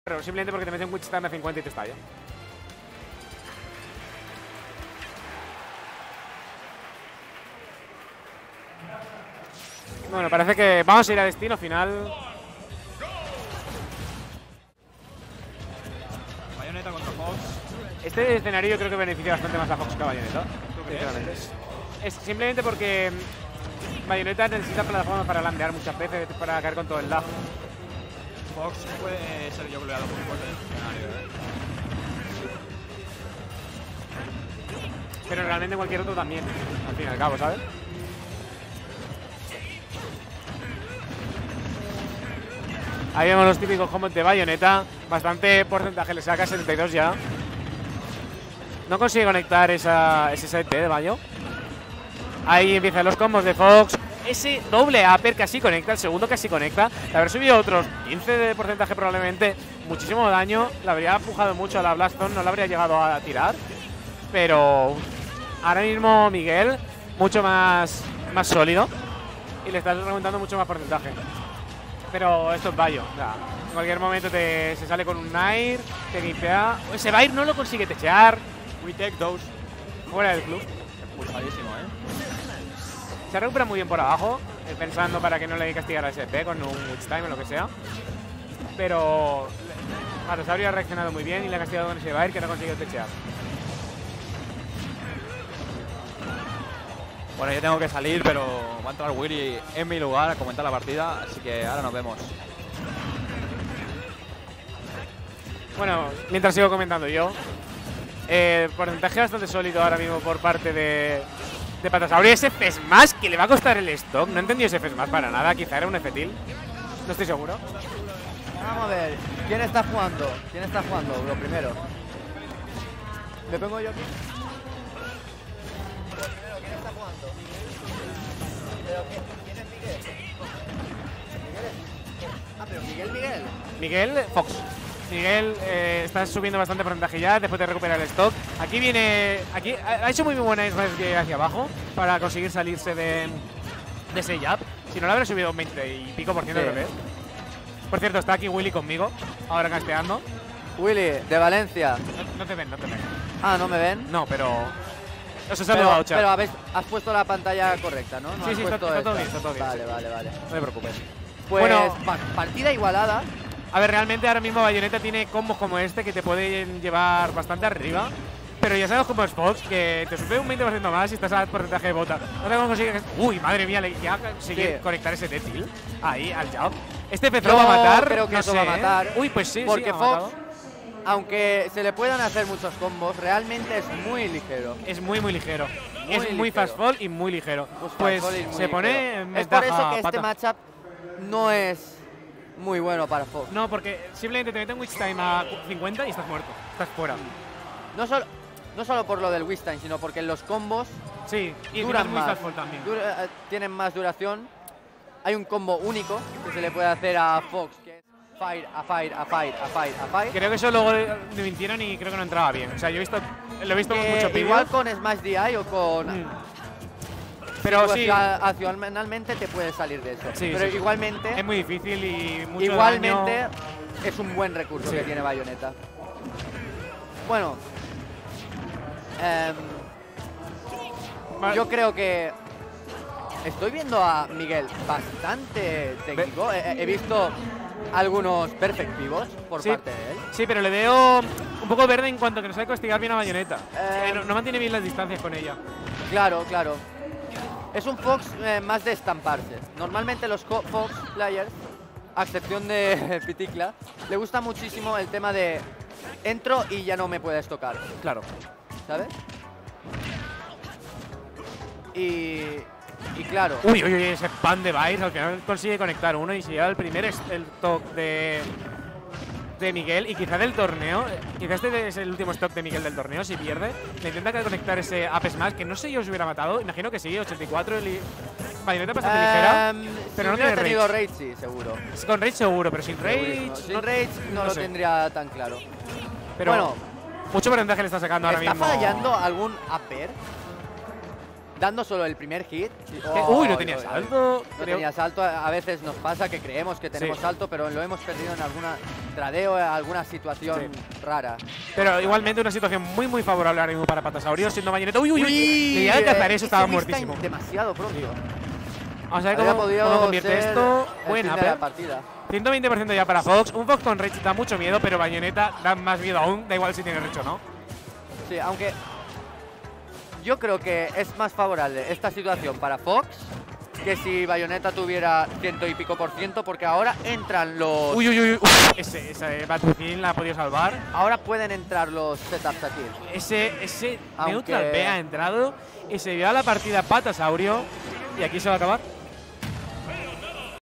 pero simplemente porque te mete un Witch Time a 50 y te estalla. Bueno, parece que vamos a ir a destino final. Bayonetta contra Fox. Este escenario yo creo que beneficia bastante más a Fox que a Bayonetta. ¿Tú crees? Es simplemente porque Bayonetta necesita plataformas para landear muchas veces, para caer con todo el lag. Fox puede ser yo goleado muy fuerte en el escenario, Pero realmente cualquier otro también, al fin y al cabo, ¿sabes? Ahí vemos los típicos combos de Bayonetta. Bastante porcentaje le saca, 72 ya. No consigue conectar ese set de Bayo. Ahí empiezan los combos de Fox. Ese doble upper casi conecta, el segundo casi conecta. De haber subido otros 15 de porcentaje probablemente, muchísimo daño. Le habría empujado mucho a la Blaston, no la habría llegado a tirar. Pero ahora mismo Miguel, mucho más sólido. Y le está remontando mucho más porcentaje. Pero esto es Bayo. O sea, en cualquier momento se sale con un Nair, te gipea. Ese Bair no lo consigue techear. We take those. Fuera del club. Expulsadísimo, Se recupera muy bien por abajo, pensando para que no le castigara a SP con un Witch Time o lo que sea. Pero Patosaurio ha reaccionado muy bien y le ha castigado con ese Bair que no ha conseguido techear. Bueno, yo tengo que salir, pero va a entrar Willy en mi lugar a comentar la partida, así que ahora nos vemos. Bueno, mientras sigo comentando yo, porcentaje bastante sólido ahora mismo por parte de Patosaurio. Ese F-Smash que le va a costar el stock. No he entendido ese F-Smash para nada, quizá era un F-Til. No estoy seguro. Vamos a ver, ¿quién está jugando? ¿Quién está jugando? Lo primero. ¿Me pongo yo aquí? ¿Quién está jugando? ¿Pero quién es Miguel? ¿Miguel es? Ah, pero Miguel. Miguel, Fox. Miguel está subiendo bastante porcentaje ya después de recuperar el stock. Aquí viene. Aquí ha hecho muy buena Ace hacia abajo para conseguir salirse de ese jab. Si no, lo habría subido un 20 y pico por ciento, creo que es. Por cierto, está aquí Willy conmigo, ahora casteando. Willy, de Valencia. No te ven. Ah, ¿no me ven? No, pero. Os he saludado, chat. Pero has puesto la pantalla correcta, ¿no? Sí, está todo bien, Vale, sí. vale. No te preocupes. Pues bueno, partida igualada. A ver, realmente ahora mismo Bayonetta tiene combos como este que te pueden llevar bastante arriba. Pero ya sabes cómo es Fox, que te sube un 20% más y estás al porcentaje de bota. No te consigues. Uy, madre mía, ya consigue conectar ese T-Tilt ahí al jab. Este empezó a matar. Creo que eso va a matar. Uy, pues sí, porque sí, Fox, aunque se le puedan hacer muchos combos, realmente es muy ligero. Es muy ligero. Es muy fast fall y muy ligero. Pues se pone en ventaja. Es por eso que Pata. este matchup no es muy bueno para Fox. No, porque simplemente te mete un Witch Time a 50 y estás muerto. Estás fuera. No solo por lo del Witch Time, sino porque los combos y duran muy más. fast fall también. Tienen más duración. Hay un combo único que se le puede hacer a Fox, que es fire, a fire, a fire, a fire, a fire. Creo que eso luego me mintieron y creo que no entraba bien. O sea, yo lo he visto con mucho vídeo. Igual con Smash DI o con... Pero pues sí. Accionalmente te puedes salir de eso. Sí, pero sí. igualmente... Es muy difícil y mucho igualmente daño. Es un buen recurso que tiene Bayonetta. Bueno. Yo creo que... Estoy viendo a Miguel bastante técnico. He visto algunos perfectivos por parte de él. Sí, pero le veo un poco verde en cuanto a que no sabe castigar bien a Bayonetta. No mantiene bien las distancias con ella. Claro. Es un Fox más de estamparse. Normalmente los Fox players, a excepción de Piticla, le gusta muchísimo el tema de entro y ya no me puedes tocar. Claro. ¿Sabes? Y claro. Uy, ese pan de Vice al final consigue conectar uno y se lleva el primer stock de Miguel y quizá del torneo. Quizá este es el último stock de Miguel del torneo. Si pierde, le intenta conectar ese up smash que no sé yo si hubiera matado. Imagino que sí, 84. Bayonetta bastante ligera. Pero no tiene tenido rage, sí, seguro. Con rage seguro, pero sin rage. Sin rage no lo tendría tan claro. Pero bueno, mucho porcentaje le está sacando ahora mismo. ¿Está fallando algún upper? dando solo el primer hit. Uy, no tenía salto. No tenía salto. A veces nos pasa que creemos que tenemos salto, pero lo hemos perdido en alguna tradeo, alguna situación rara. Pero igualmente una situación muy favorable ahora mismo para Patasaurio, siendo Bayonetta. Uy, le llega a cazar eso, estaba muertísimo. Demasiado pronto. Vamos a ver cómo convierte esto. Buena, la partida. 120% ya para Fox. Un Fox con Rage da mucho miedo, pero Bayonetta da más miedo aún. Da igual si tiene Rage o no. Sí, aunque yo creo que es más favorable esta situación para Fox que si Bayonetta tuviera 100 y pico %, porque ahora entran los… Uy. Ese Battlefield la ha podido salvar. Ahora pueden entrar los setups aquí. Ese Neutral B ha entrado y se vio a la partida Patasaurio. Y aquí se va a acabar.